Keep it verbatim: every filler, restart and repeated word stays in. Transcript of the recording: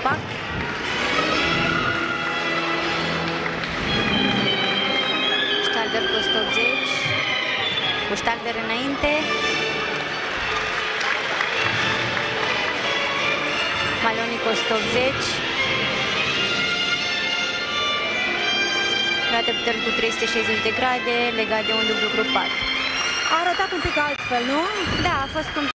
Pac. Stalder cu o sută optzeci. Cu Stalder înainte. Maloni cu o sută optzeci. Luate putere cu trei sute șaizeci de grade, legat de un dublu grupat. A arătat un pic altfel, nu? Da, a fost un